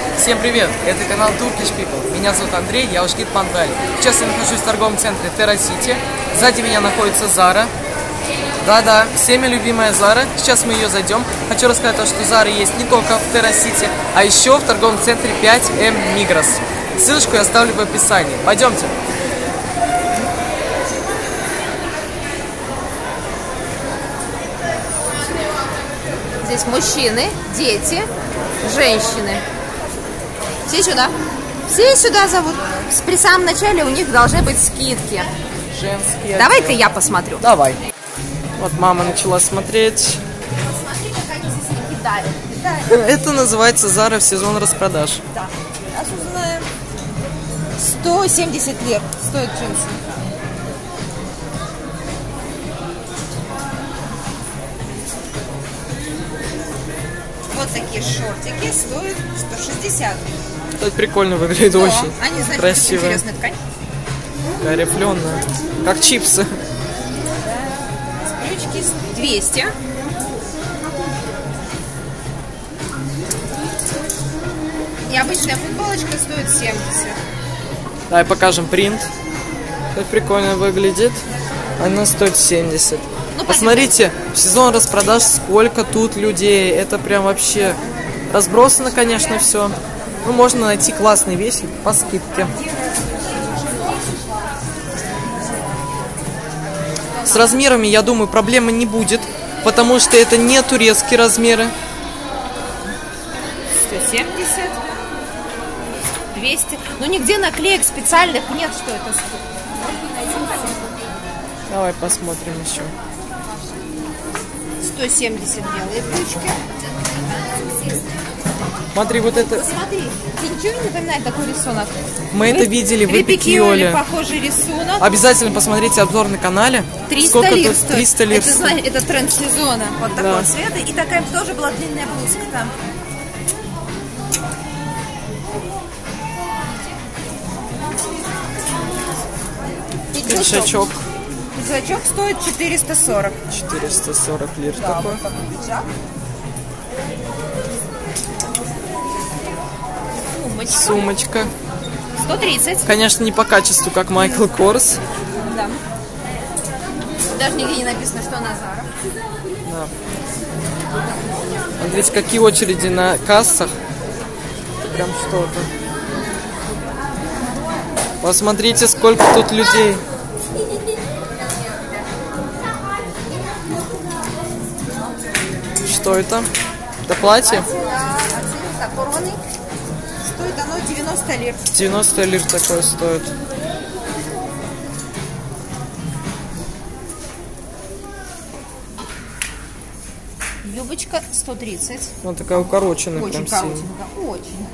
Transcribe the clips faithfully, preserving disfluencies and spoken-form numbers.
Всем привет! Это канал Turkish People. Меня зовут Андрей, я ваш гид по Анталии. Сейчас я нахожусь в торговом центре TerraCity. Сзади меня находится Zara. Да-да, всеми любимая Zara. Сейчас мы ее зайдем. Хочу рассказать, что Zara есть не только в TerraCity, а еще в торговом центре пять эм Migros. Ссылочку я оставлю в описании. Пойдемте. Здесь мужчины, дети, женщины. Все сюда. Все сюда зовут. При самом начале у них должны быть скидки. Женские. Давай-ка я посмотрю. Давай. Вот мама начала смотреть. Посмотри, как они здесь кидали. Это называется Zara в сезон распродаж. Да. Сейчас узнаем. сто семьдесят лир стоит джинсы. Вот такие шортики стоят сто шестьдесят. Это прикольно выглядит, да, очень они, значит, красиво. Интересная ткань. Такая рифленая, как чипсы. Да. Брючки двести. И обычная футболочка стоит семьдесят. Давай покажем принт. Как прикольно выглядит. Она стоит семьдесят. Ну, посмотрите, в сезон распродаж сколько тут людей. Это прям вообще разбросано, конечно, все. Ну, можно найти классные вещи по скидке. С размерами, я думаю, проблемы не будет, потому что это не турецкие размеры. сто семьдесят, двести. Ну, нигде наклеек специальных нет, что это стоит. Давай посмотрим еще. сто семьдесят белые брючки. Смотри, вот это... Посмотри, тебе ничего не напоминает такой рисунок? Мы это видели в Эпикиоле. Похожий рисунок. Обязательно посмотрите обзор на канале. триста лир стоит? триста лир. Это, знаете, это тренд сезона. Вот такого, да, цвета. И такая тоже была длинная блузка там. Пиджачок. Пиджачок стоит четыреста сорок. четыреста сорок лир, да, такой. Вот такой пиджак. Сумочка. Сумочка. сто тридцать. Конечно, не по качеству, как Michael Kors. Да. Даже нигде не написано, что она Zara. Да. Смотрите, какие очереди на кассах. Прям что-то. Посмотрите, сколько тут людей. Что это? Это платье? Стоит оно девяносто лир. девяносто лир такое стоит. Юбочка сто тридцать. Вот такая укороченная. Очень прям коротенькая. Очень.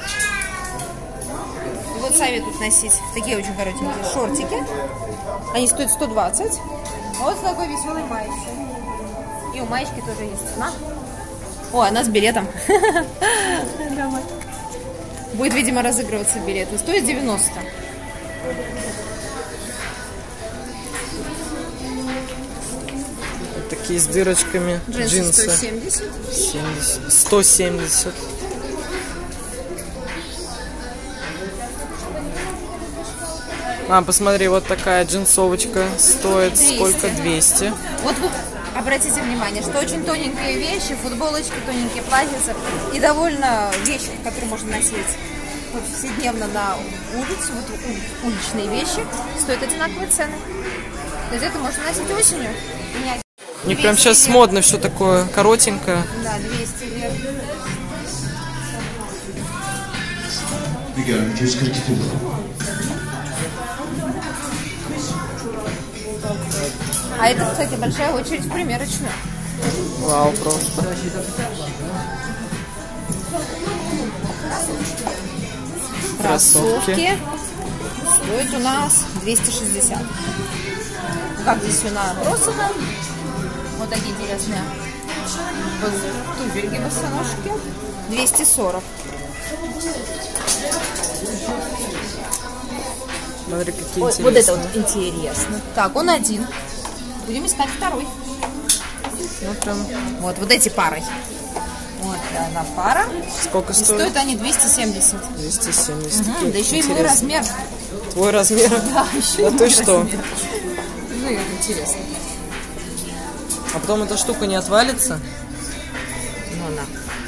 Вот советуют носить такие очень коротенькие шортики. Они стоят сто двадцать. Вот с такой веселой маечкой. И у маечки тоже есть цена. О, она с билетом. Будет, видимо, разыгрываться билет. Стоит девяносто. Вот такие с дырочками. Джинсы, Джинсы. сто семьдесят. семьдесят. сто семьдесят. А, посмотри, вот такая джинсовочка стоит двести. Сколько? двести. Вот вы обратите внимание, что очень тоненькие вещи, футболочки, тоненькие платьица и довольно вещи, которые можно носить повседневно на улицу, вот уличные вещи, стоят одинаковые цены. То есть это можно носить осенью. У них прям сейчас лир. Модно все такое коротенькое. Да, двести лир. А это, кстати, большая очередь в примерочную. Вау, просто. Кроссовки. Стоит у нас двести шестьдесят. Как здесь все набросано. Вот такие интересные туфельки босоножки. двести сорок. Смотри, какие Ой, интересные. вот это вот интересно. Так, он один. Будем искать второй. Ну, прям... Вот, вот эти парой. Вот. Да, на пара. Сколько И стоит? стоят они двести семьдесят. двести семьдесят. Угу, да еще и мой размер. Твой размер? Да, еще а и ты мой что? размер. Ну, это интересно. А потом эта штука не отвалится? Ну, она.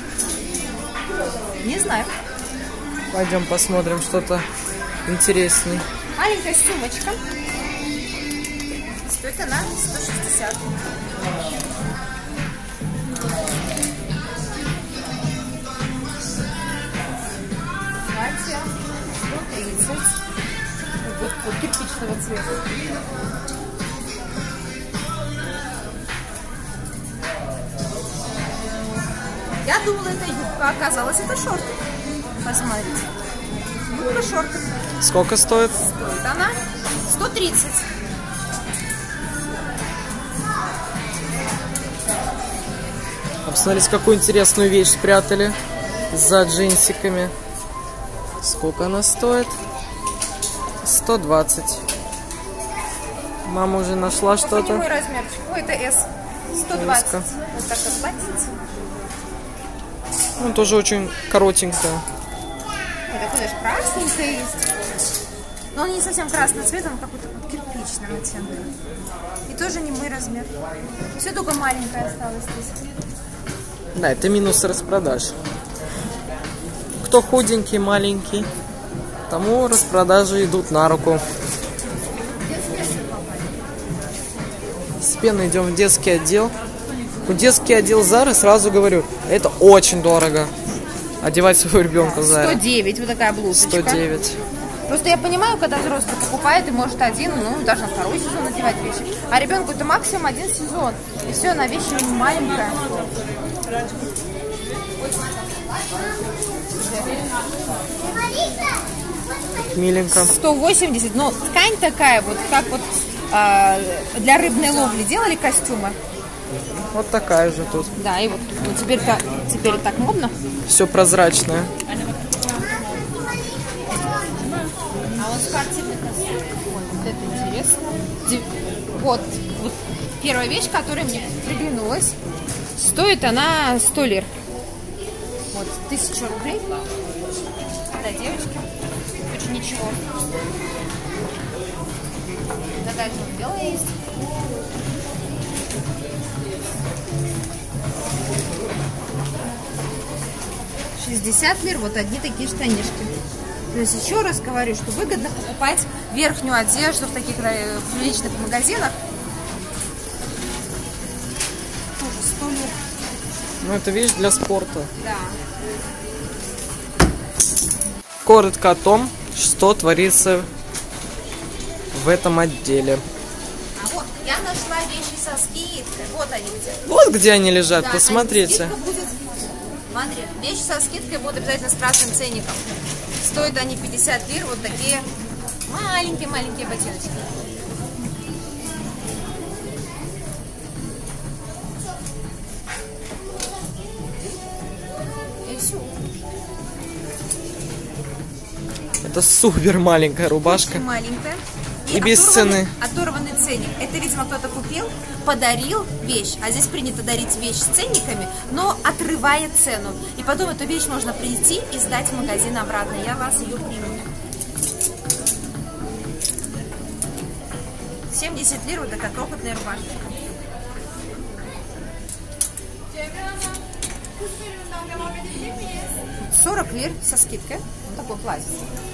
Не знаю. Пойдем посмотрим что-то интересное. Маленькая сумочка. Стоит она сто шестьдесят. Платье сто тридцать. Вот, вот кирпичного цвета. Я думала, это юбка, оказалось, это шорты. Посмотрите. Юбка, шорты. Сколько стоит? Стоит она сто тридцать. А посмотрите, какую интересную вещь спрятали за джинсиками. Сколько она стоит? сто двадцать. Мама уже нашла Это не что-то. мой размерчик. Ой, это S. сто двадцать. Вот так вот платится. Ну, тоже очень коротенькая. Ой, такой даже красненькая есть. Но он не совсем красный цвет, он какой-то вот кирпичный оттенок. И тоже не мой размер. Все только маленькое осталось здесь. Да, это минус распродаж. Кто худенький, маленький, тому распродажи идут на руку. Постепенно идем в детский отдел. В детский отдел Зары, сразу говорю, это очень дорого. Одевать своего ребенка Зары. сто девять, вот такая блузочка. сто девять. Просто я понимаю, когда взрослый покупает и может один, ну, даже на второй сезон надевать вещи. А ребенку это максимум один сезон. И все, на вещи не маленькая. Миленько. сто восемьдесят, но ткань такая, вот как вот а, для рыбной ловли делали костюмы. Вот такая же тут. Да, и вот ну, теперь-то теперь так модно. Все прозрачное. А вот спортивный костюм. Ой, вот это интересно. Вот, вот первая вещь, которая мне приглянулась. Стоит она сто лир. Вот, тысяча рублей. Да, девочки. Очень ничего. Да, дальше вот белое есть. шестьдесят лир, вот одни такие штанишки. То есть еще раз говорю, что выгодно покупать верхнюю одежду в таких приличных магазинах. Тоже сто лир. Ну, это вещь для спорта. Да. Коротко о том, что творится в этом отделе. А вот, я нашла вещи со скидкой. Вот они где. Вот где они лежат, Да, посмотрите. скидка будет. Смотри, вещи со скидкой будут обязательно с красным ценником. Стоят они пятьдесят лир, вот такие маленькие-маленькие ботиночки. И все. Это супер маленькая рубашка. Очень маленькая. И без оторванный, цены. Оторванный ценник. Это, видимо, кто-то купил, подарил вещь. А здесь принято дарить вещь с ценниками, но отрывая цену. И потом эту вещь можно прийти и сдать в магазин обратно. Я вас ее приму. семьдесят лир, вот такая крохотная рубашка. сорок лир со скидкой. Вот такой платье.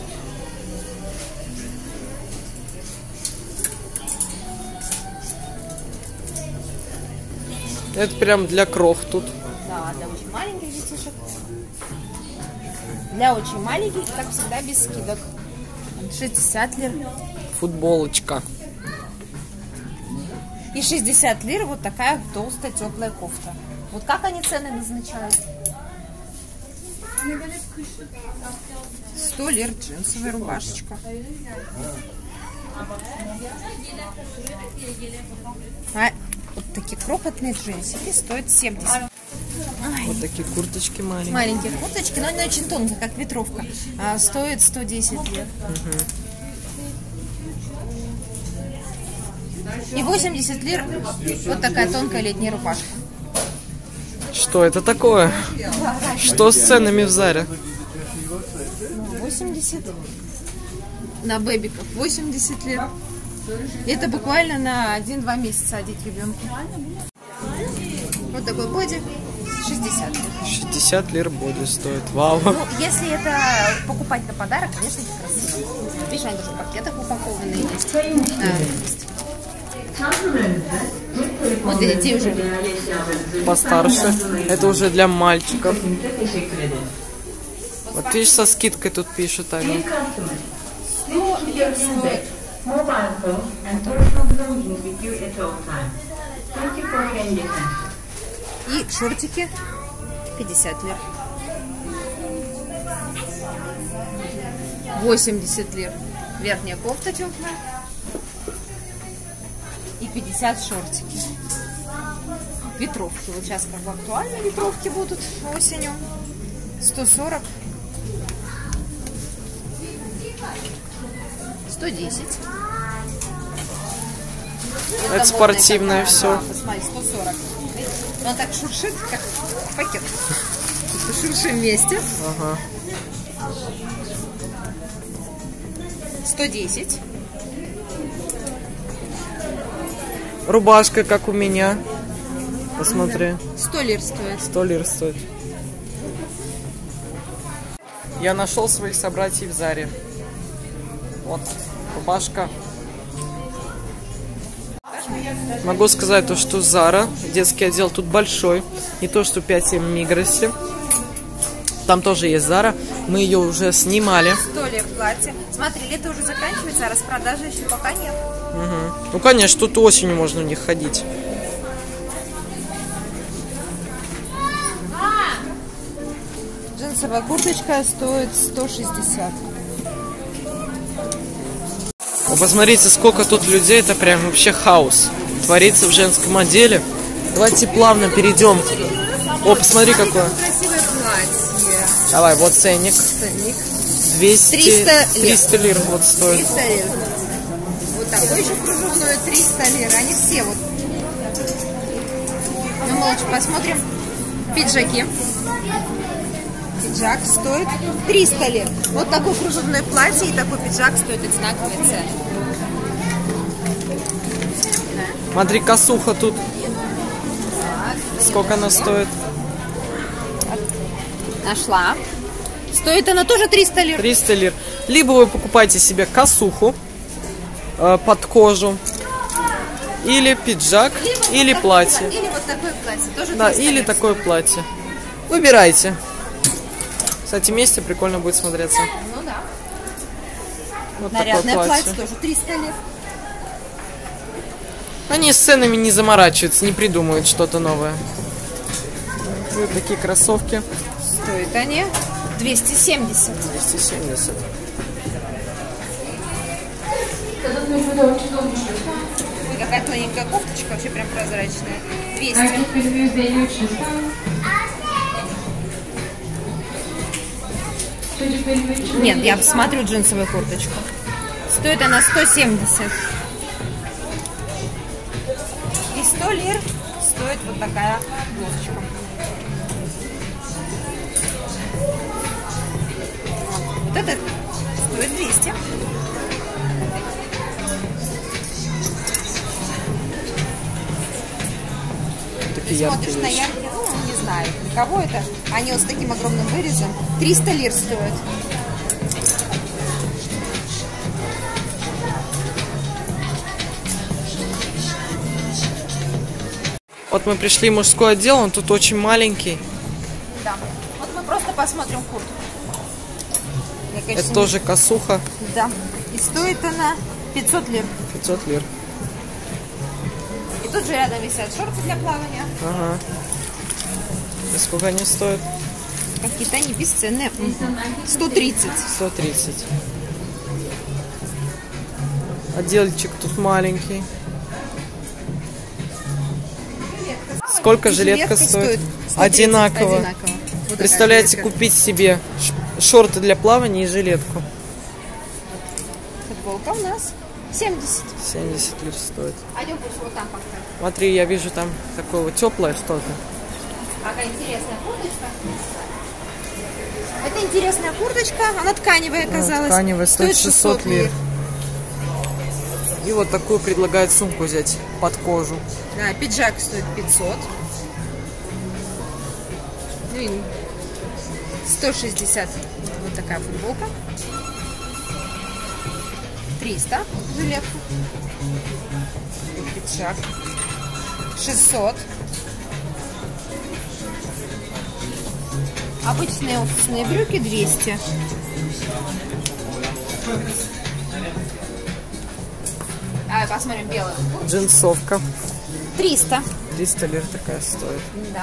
Это прям для крох тут. Да, для очень маленьких детишек. Для очень маленьких, как всегда, без скидок. шестьдесят лир. Футболочка. И шестьдесят лир вот такая толстая теплая кофта. Вот как они цены назначают? сто лир джинсовая рубашечка. А вот такие крохотные джинсики стоят семьдесят. Ай. Вот такие курточки маленькие. Маленькие курточки, но они очень тонкие, как ветровка. А, стоит сто десять лир. Угу. И восемьдесят лир вот такая тонкая летняя рубашка. Что это такое? Что с ценами в Заре? восемьдесят. На бэбиков восемьдесят лет. Это буквально на один-два месяца одеть ребенку. Вот такой боди. шестьдесят лир. шестьдесят лир боди стоит. Вау. Ну, если это покупать на подарок, конечно, это красиво. Видишь, они даже в пакетах упакованные есть. Да, есть. Вот эти уже. Постарше. Это уже для мальчиков. Вот видишь, со скидкой тут пишут они. сто лир стоит. И шортики пятьдесят лир. восемьдесят лир. Верхняя кофта теплая. И пятьдесят шортики. Ветровки. Вот сейчас как бы актуально ветровки будут осенью. сто сорок. сто десять. Это, это спортивное все. Да, посмотри, сто сорок. Он так шуршит, как пакет. Шуршим вместе. Ага. сто десять. Рубашка, как у меня. Посмотри. сто лир стоит. сто лир стоит. Я нашел своих собратьев в Заре. Вот, рубашка. Могу сказать то, что Зара, детский отдел тут большой. Не то, что пять семь в Мигросе. Там тоже есть Зара. Мы ее уже снимали. сто лир платье. Смотри, лето уже заканчивается, а распродажи еще пока нет. Угу. Ну, конечно, тут осенью можно в них ходить. Джинсовая курточка стоит сто шестьдесят. О, посмотрите, сколько тут людей. Это прям вообще хаос творится в женском отделе. Давайте плавно перейдем. О, посмотри, какое красивое платье. Давай, вот ценник. Ценник. двести, триста лир. триста лир вот стоит. триста лир. Вот такой еще кружевной триста лир. Они все вот. Ну, мы лучше посмотрим. Пиджаки. Пиджак стоит триста лир. Вот такое кружевное платье и такой пиджак стоит одинаковые цены. Смотри, косуха тут. Сколько она стоит? Нашла. Стоит она тоже триста лир. триста лир. Либо вы покупаете себе косуху э, под кожу, или пиджак, Либо или вот платье. Такое, или вот такое платье. Тоже Да, триста или лир такое стоит. платье. Выбирайте. Кстати, вместе прикольно будет смотреться. Ну да. Вот Нарядное такое платье. платье тоже триста лир. Они с ценами не заморачиваются, не придумывают что-то новое. Вот такие кроссовки. Стоят они двести семьдесят. двести семьдесят. Ой, какая тоненькая кофточка, вообще прям прозрачная. двести. Нет, я посмотрю джинсовую курточку. Стоит она сто семьдесят. И сто лир стоит вот такая блузочка. Вот это стоит двести. Такие яркие Смотришь на вещи. яркие, ну, не знаю, для кого это. Они вот с таким огромным вырезом. триста лир стоят. Вот мы пришли в мужской отдел, он тут очень маленький. Да. Вот мы просто посмотрим куртку. Я, конечно, Это не- тоже косуха. Да. И стоит она пятьсот лир. пятьсот лир. И тут же рядом висят шорты для плавания. Ага. И сколько они стоят? Какие-то они бесценные. сто тридцать. сто тридцать. Отделчик тут маленький. Сколько жилетка стоит? стоит сто тридцать. Одинаково. Одинаково. Вот такая Представляете, жилетка. купить себе ш- шорты для плавания и жилетку. Футболка у нас семьдесят. семьдесят лир стоит. Пойдем пусть вот там поставим. Смотри, я вижу там такое вот теплое что-то. Какая интересная курточка. Это интересная курточка, она тканевая оказалась. Тканевая, стоит шестьсот лир. И вот такую предлагают сумку взять под кожу. Да, пиджак стоит пятьсот. Ну и сто шестьдесят. Вот такая футболка. триста жилетка. Пиджак. шестьсот. Обычные офисные брюки двести. А, посмотрим белую. Джинсовка. триста. триста лир такая стоит. Да.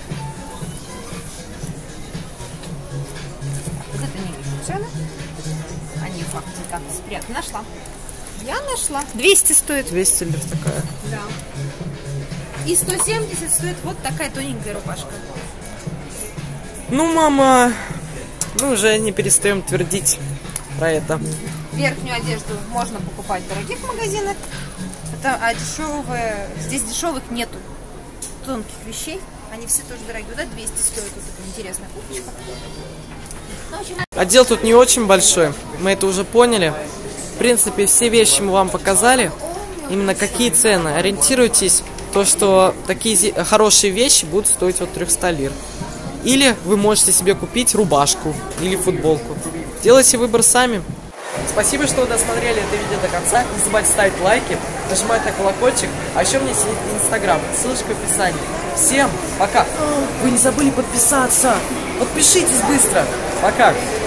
Вот это не вижу цены. Они факты как спрятаны. Нашла. Я нашла. двести стоит. двести лир такая. Да. И сто семьдесят стоит вот такая тоненькая рубашка. Ну, мама, мы уже не перестаем твердить про это. Верхнюю одежду можно покупать в дорогих магазинах, это, а дешевые, здесь дешевых нету тонких вещей, они все тоже дорогие. Да, двести стоит вот эта интересная курточка. Ну, в общем, Отдел тут не очень большой, мы это уже поняли. В принципе, все вещи мы вам показали. Именно какие цены. Ориентируйтесь, то, что такие хорошие вещи будут стоить от трёхсот лир. Или вы можете себе купить рубашку или футболку. Делайте выбор сами. Спасибо, что вы досмотрели это видео до конца. Не забывайте ставить лайки, нажимать на колокольчик. А еще у меня есть инстаграм, ссылочка в описании. Всем пока! Вы не забыли подписаться? Подпишитесь быстро! Пока!